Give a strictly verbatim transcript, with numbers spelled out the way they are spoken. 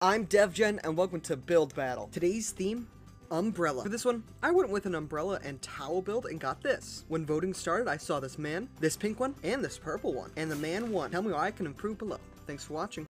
I'm DevGen, and welcome to Build Battle. Today's theme, umbrella. For this one, I went with an umbrella and towel build and got this. When voting started, I saw this man, this pink one, and this purple one, and the man won. Tell me why I can improve below. Thanks for watching.